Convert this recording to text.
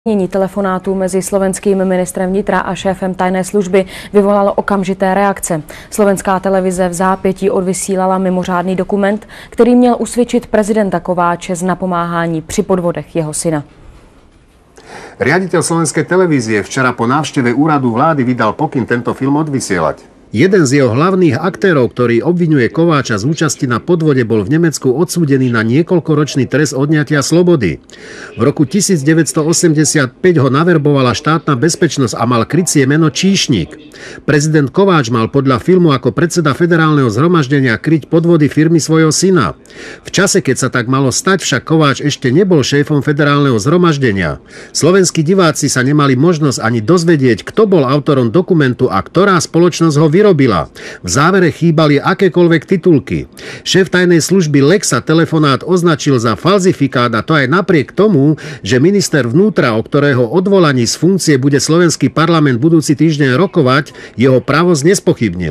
Telefonátů mezi slovenským ministrem vnitra a šéfem tajné služby vyvolalo okamžité reakce. Slovenská televize v zápětí odvysílala mimořádný dokument, který měl usvědčit prezidenta Kováče z napomáhání při podvodech jeho syna. Riaditeľ slovenskej televízie včera po návšteve úradu vlády vydal pokyn tento film odvysielať. Jeden z jeho hlavných aktérov, ktorý obviňuje Kováča z účasti na podvode, bol v Nemecku odsúdený na niekoľkoročný trest odňatia slobody. V roku 1985 ho naverbovala štátna bezpečnosť a mal krycie meno Číšnik. Prezident Kováč mal podľa filmu ako predseda federálneho zhromaždenia kryť podvody firmy svojho syna. V čase, keď sa tak malo stať, však Kováč ešte nebol šéfom federálneho zhromaždenia. Slovenskí diváci sa nemali možnosť ani dozvedieť, kto bol autorom dokumentu a ktorá spoločnosť ho vyrobila. V závere chýbali akékoľvek titulky. Šéf tajnej služby Lexa telefonát označil za falzifikát, a to aj napriek tomu, že minister vnútra, o ktorého odvolaní z funkcie bude slovenský parlament budúci týždeň rokovať, jeho právosť nespochybnil.